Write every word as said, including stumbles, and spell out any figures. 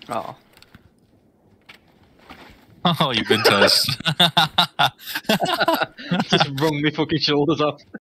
Oh. Oh, you've been touched. Just wrung my fucking shoulders off.